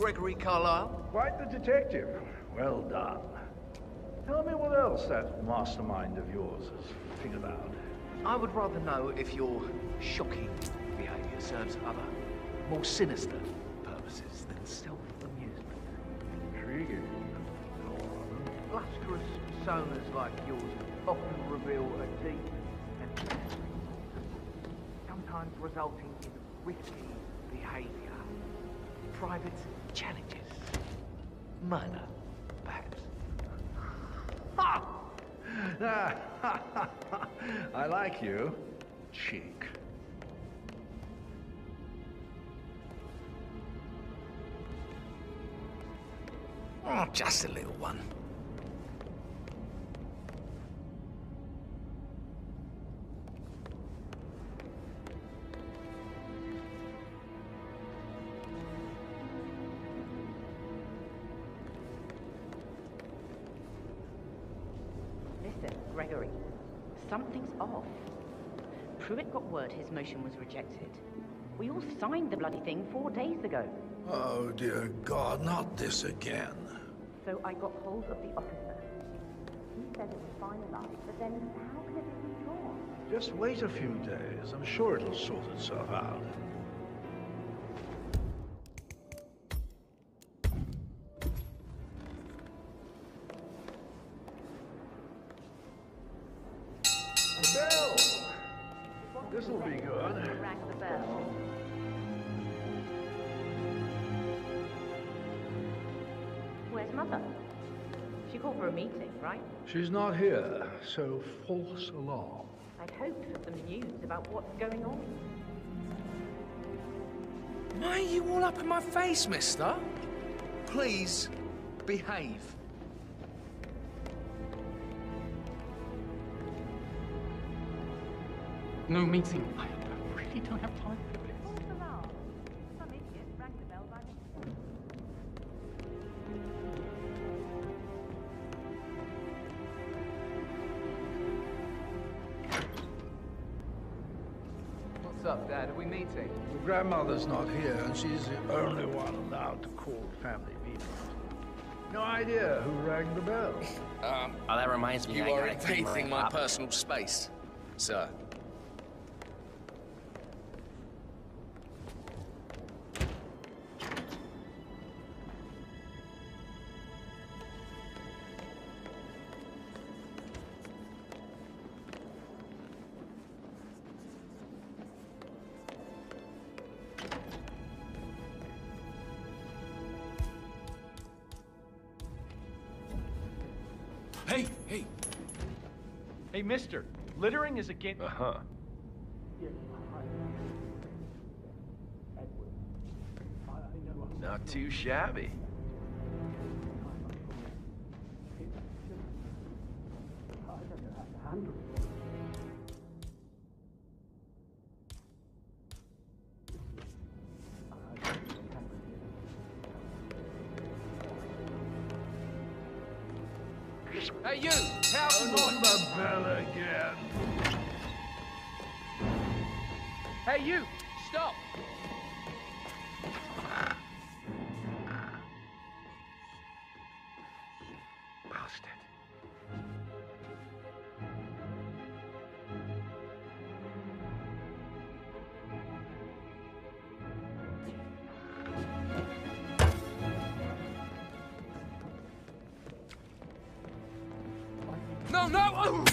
Gregory Carlyle? Quite the detective. Well done. Tell me what else that mastermind of yours has figured out. I would rather know if your shocking behavior serves other, more sinister purposes than self-amusement. Intriguing. Blusterous personas like yours often reveal a deep and sometimes resulting in risky behavior. Private challenges. Murder, perhaps. Ha! I like you, cheek. Oh, just a little one. Listen, Gregory, something's off. Pruitt got word his motion was rejected. We all signed the bloody thing 4 days ago. Oh, dear God, not this again. So I got hold of the officer. He said it was finalized, but then how can it be withdrawn? Just wait a few days. I'm sure it'll sort itself out. The bell! This'll be good. Rang the bell. Where's Mother? She called for a meeting, right? She's not here, so false alarm. I'd hoped for some news about what's going on. Why are you all up in my face, mister? Please, behave. No meeting. I really don't have time for this. False alarm. Some idiot rang the bell by mistake. What's up, Dad? Are we meeting? Your grandmother's not here, and she's the only one allowed to call family meetings. No idea who rang the bell. Oh, that reminds me. You I are gotta keep invading my up. personal space, sir. Hey, hey. Hey, mister. Littering is against... Uh-huh. Not too shabby. Hey, you! House Not boy! the bell again. Hey, you! Stop! Bastard. No, no!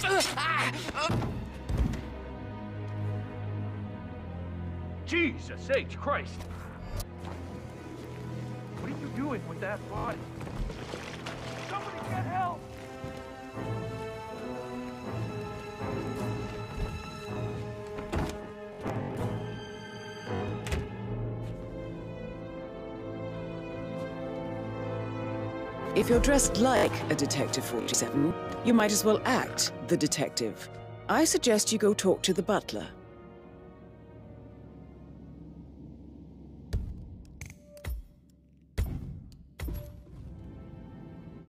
Jesus H. Christ! What are you doing with that body? Somebody get help! If you're dressed like a Detective 47, you might as well act the detective. I suggest you go talk to the butler.